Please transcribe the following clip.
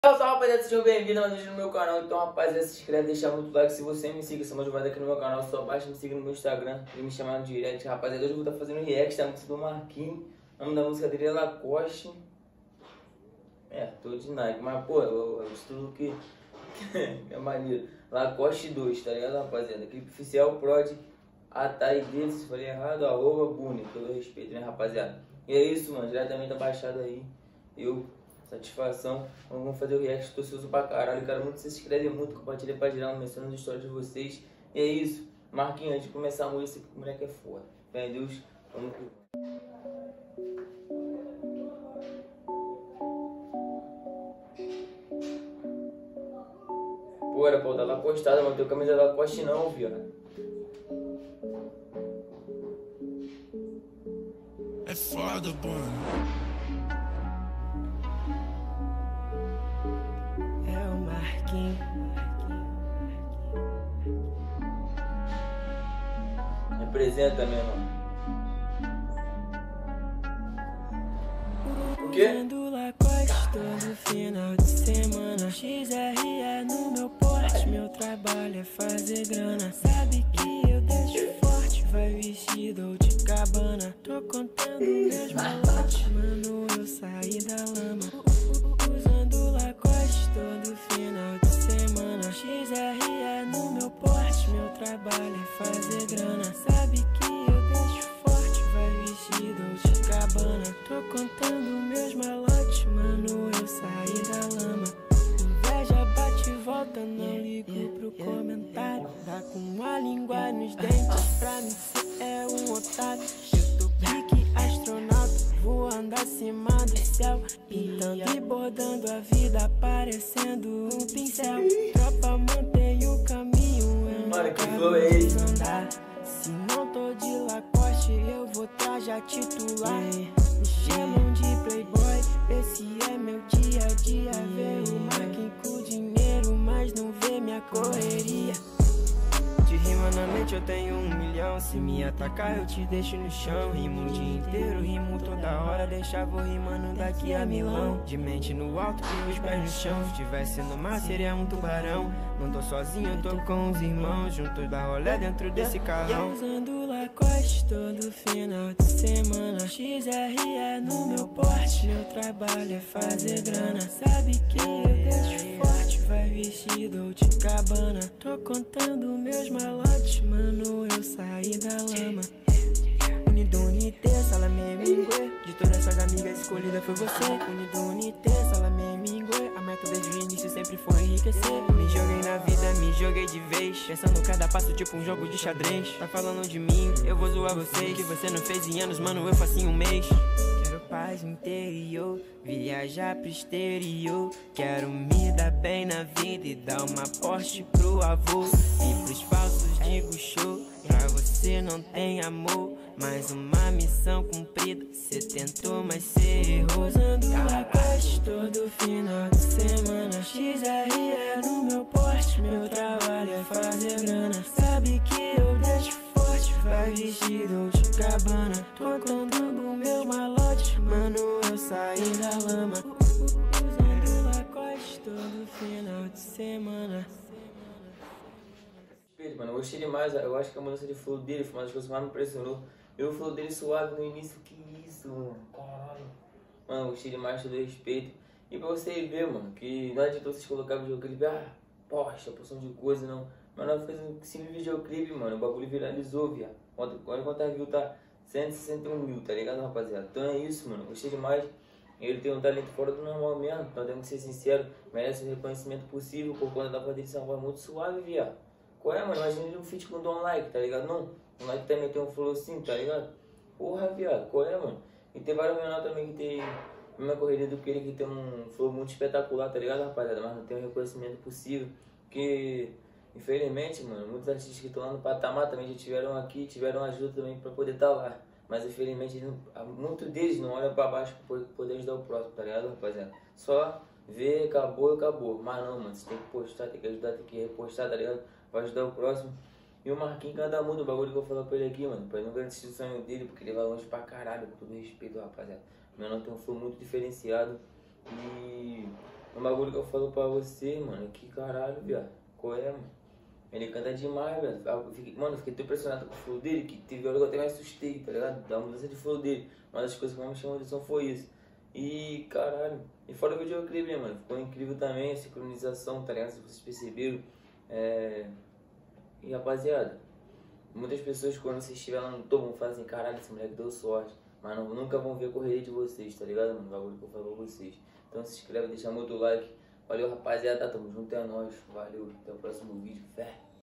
Salve, rapaziada, sejam bem-vindos a mais um vídeo no meu canal. Então, rapaziada, se inscreve, deixa muito like. Se você me siga, se motivado aqui no meu canal, só baixa me siga no meu Instagram e me chamar no direct. Rapaziada, hoje eu vou estar fazendo react da música do Marquinhos. O nome da música dele é Lacoste. Tô de Nike, mas pô, eu estudo que é maneiro. Lacoste 2, tá ligado, rapaziada? Clipe oficial, Prod, Atai dele, se falei errado, @Buni, todo respeito, né, rapaziada? E é isso, mano, diretamente da Baixada aí. Satisfação, vamos fazer o react, tô ansioso pra caralho, quero muito que vocês se inscrevem muito, compartilhem pra geral, mencionando as histórias de vocês. E é isso, Marquinhos, antes de começar a música, esse moleque é foda. Fé em Deus, vamos que... Pô, era pra eu dar lá postada, mas não tenho camisa da Lacoste não, viado. É foda, mano. É o Marquinhos. Representa mesmo. O quê? Usando Lacoste todo final de semana. XRE no meu porte, meu trabalho é fazer grana. Sabe que eu deixo forte, vai vestido de cabana. Tô contando meus malotes, mano, eu saí da lama. Usando Lacoste todo final de semana. XRE no meu porte, meu trabalho é fazer grana. Sabe que eu deixo forte, vai vestido de cabana. Tô contando meus malotes, mano, eu saí da lama. Inveja bate e volta, não ligo pro comentário. Tá com a língua nos dentes, pra mim cê é um otário. Eu tô pique astronauta, voando acima do céu, pintando e bordando a vida, parecendo um pincel. Tropa, mantém o caminho, eu Mano, que não flow é esse? quero andar. Se não tô de Lacoste, eu vou trajar titular. Me chamam de playboy, esse é meu dia a dia. Vê o Marquinhos com dinheiro, mas não vê minha correria. De rima na mente eu tenho 1 milhão. Se me atacar eu te deixo no chão. Rimo o dia inteiro, rimo toda hora. Deixa vou rimando daqui a Milão. De mente no alto e os pés no chão. Se tivesse no mar seria um tubarão. Não tô sozinho, eu tô com os irmãos. Juntos da rolê dentro desse carrão. Usando Lacoste todo final de semana. XRE no meu porte, meu trabalho é fazer grana. Sabe que eu deixo forte, vai vestido de cabana. Tô contando meus malotes, mano, eu saí da lama. Unidunité, salame mingue. De todas essas amigas escolhida foi você. Unidunité, salame mingue. A meta desde o início sempre foi enriquecer. Me joguei na vida, me joguei de vez. Pensando cada passo tipo um jogo de xadrez. Tá falando de mim, eu vou zoar vocês. Que você não fez em anos, mano, eu faço em um mês. Quero paz interior, viajar pro exterior. Quero me dar bem na vida e dar uma Porsche pro avô. E pros falsos digo show, pra você não tem amor. Mais uma missão cumprida, cê tentou, mas cê errou. Usando Lacoste todo final de semana. XRE no meu porte, meu trabalho é fazer grana. Sabe que eu deixo forte, vai vestido de cabana. Tô contando meu malote, mano, eu saí da lama. Usando Lacoste todo final de semana. Mano, eu gostei demais, eu acho que a mudança de flow dele foi uma das coisas que mais me impressionou. Eu vi o flow dele suave no início, que isso, mano, caralho. Mano, eu gostei demais, todo respeito. E pra você ver, mano, que não adiantou vocês colocarem videoclipe, poxa, porção de coisa, não. Mas nós fez um simples videoclipe, mano, o bagulho viralizou, viado. Olha quantas views tá, 161 mil, tá ligado, rapaziada? Então é isso, mano, gostei demais. Ele tem um talento fora do normal mesmo, então temos que ser sincero, merece o reconhecimento possível por conta da voz dele ser uma voz muito suave, viado. Qual é, mano? Imagina ele um feat com o Don Like, tá ligado? Não, o Like também tem um flow assim, tá ligado? Porra, viado, qual é, mano? E tem vários menores também que tem a mesma correria do que ele, que tem um flow muito espetacular, tá ligado, rapaziada? Mas não tem um reconhecimento possível, porque, infelizmente, mano, muitos artistas que estão lá no patamar também já tiveram aqui, tiveram ajuda também pra poder estar lá. Mas, infelizmente, muitos deles não olham pra baixo pra poder ajudar o próximo, tá ligado, rapaziada? Só ver, acabou, acabou. Mas não, mano, você tem que postar, tem que ajudar, tem que repostar, tá ligado? Vai ajudar o próximo. E o Marquinhos cada muda o bagulho que eu vou falar pra ele aqui, mano. Pra ele não garantir o sonho dele, porque ele vai longe pra caralho, com todo respeito, rapaziada. O menor tem um flow muito diferenciado. E Um bagulho que eu falo pra você, mano, que caralho, viado. Qual é, mano? Ele canta demais, velho. Mano, eu fiquei tão impressionado com o flow dele que teve hora que eu até me assustei, tá ligado? Da mudança de flow dele. Uma das coisas que mais me chamou a atenção foi isso. E caralho. E fora o videoclipe, né, mano? Ficou incrível também a sincronização, tá ligado? Se vocês perceberam. E rapaziada, muitas pessoas quando vocês estiverem lá no topo vão falar assim, caralho, esse moleque deu sorte. Mas nunca vão ver a correria de vocês, tá ligado, mano? O bagulho que eu falo pra vocês. Então se inscreve, deixa muito like. Valeu, rapaziada. Tamo junto, é nóis. Valeu. Até o próximo vídeo. Fé.